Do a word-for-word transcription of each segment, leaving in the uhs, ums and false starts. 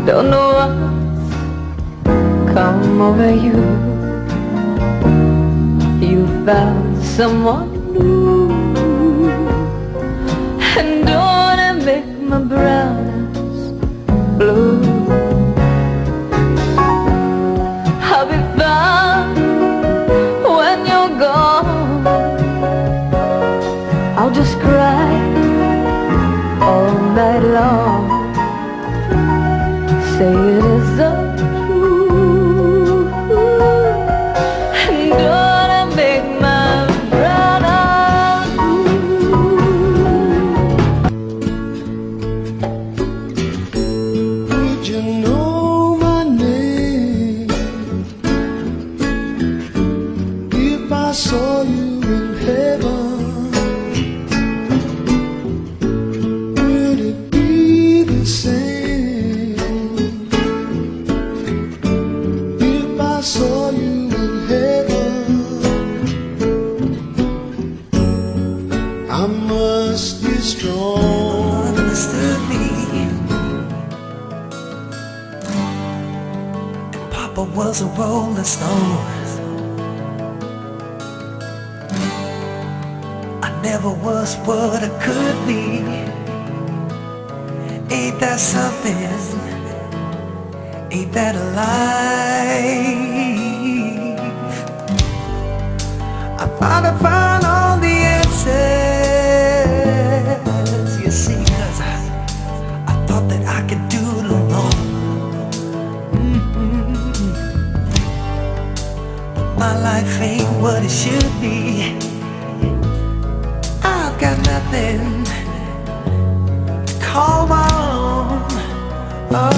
Don't know what's come over you. You found someone new, and don't it make my brown eyes blue? I'll be fine when you're gone. I'll just cry all night long. Say it isn't true, and don't it make my brown eyes blue? Would you know my name if I saw you in heaven? Would it be the same if I saw you in heaven? I must be strong. Understood me. Papa was a rolling stone. I never was what I could be. Ain't that something? Ain't that a life? I thought I found all the answers, you see, 'cause I, I thought that I could do it alone. Mm-hmm. But my life ain't what it should be. I've got nothing to call my own. Oh,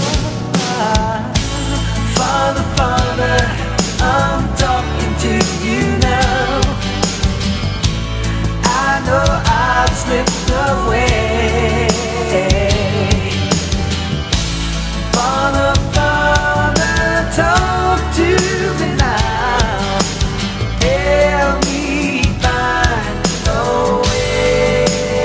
Father, Father, I'm talking to you now. I know I've slipped away. Father, Father, talk to me now. Help me find a way.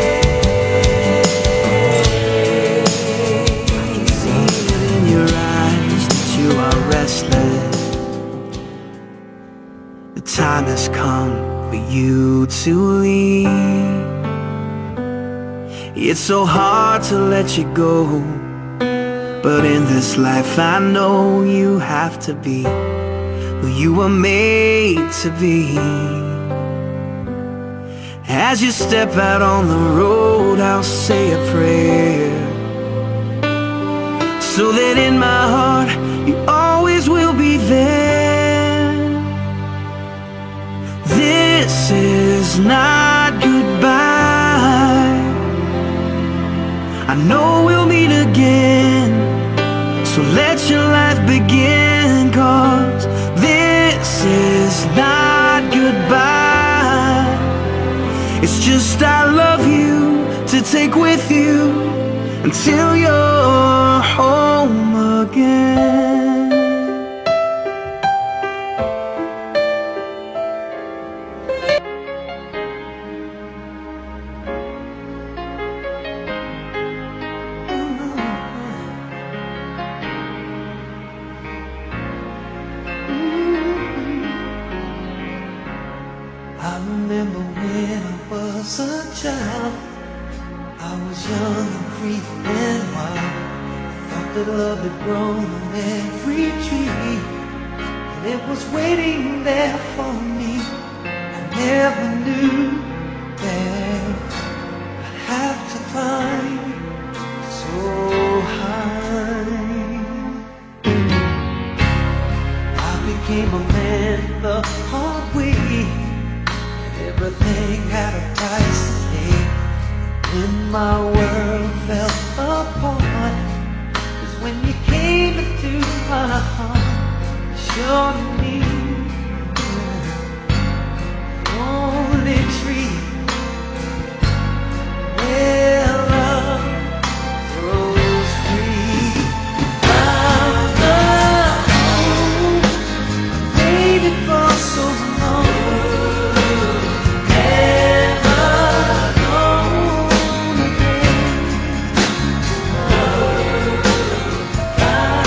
I can see it in your eyes that you are restless. The time has come for you to leave. It's so hard to let you go, but in this life I know you have to be who you were made to be. As you step out on the road, I'll say a prayer, so that in my heart you always will be there. This is not goodbye. I know we'll meet again, so let your life begin, 'cause this is not goodbye. It's just I love you to take with you until you're home again. I remember when I was a child, I was young and free and wild. I thought that love had grown on every tree, and it was waiting there for me. I never knew that I'd have to climb so high. I became a man the hard way. Everything had a price to pay. When my world fell apart, 'cause when you came into my heart, you showed me the only tree where love grows free. Found the home I waited for so long. Never known again.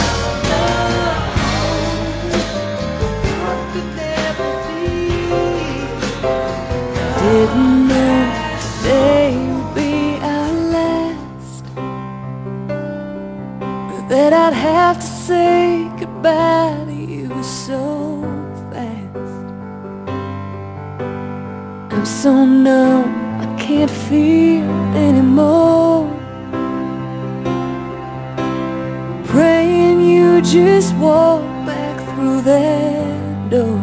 I'd have to say goodbye to you so fast. I'm so numb, I can't feel anymore. Praying you just walk back through that door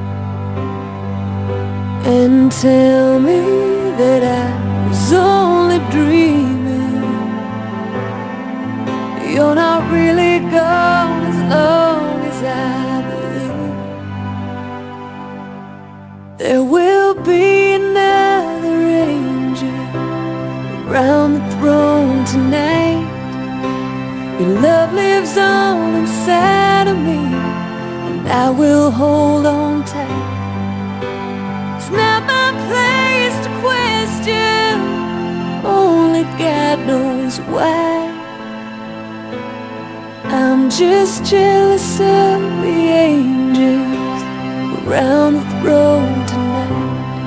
and tell me that I was only dreaming. You're not really gone as long as I believe. There will be another angel around the throne tonight. Your love lives on inside of me, and I will hold on tight. It's not my place to question, only God knows why. I'm just jealous of the angels around the throne tonight.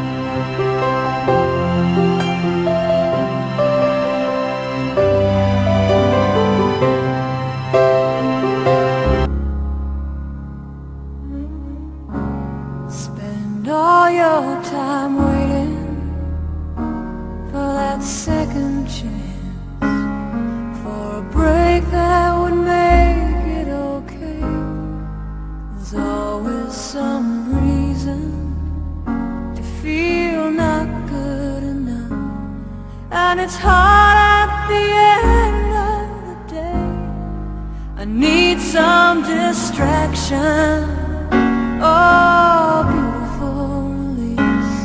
Spend all your time waiting for that second chance, for a break that would make it okay. There's always some reason to feel not good enough, and it's hard at the end of the day. I need some distraction. Oh, beautiful release.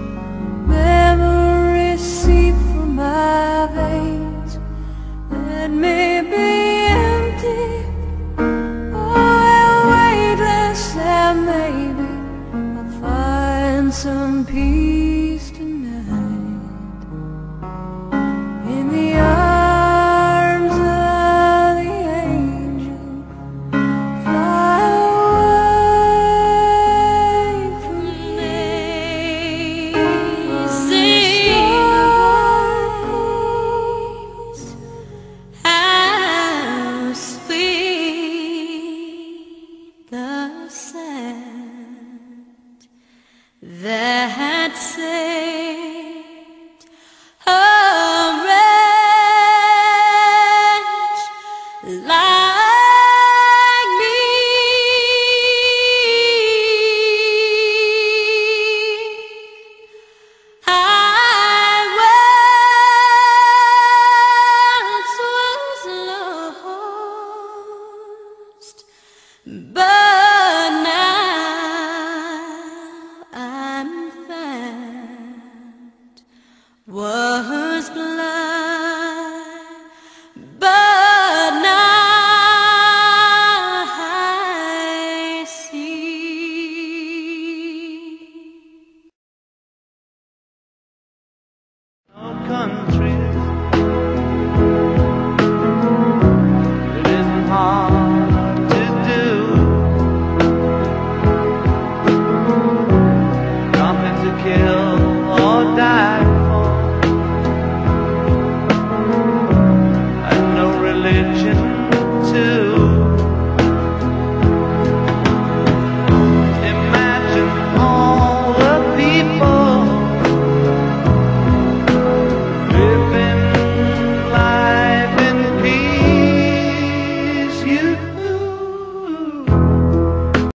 Memories seep through my veins. Let me be empty, oh, weightless, and maybe I'll find some peace tonight in the arms of the angel. Fly away from me. How sweet the sound that saved a wretch like me. I once was lost, but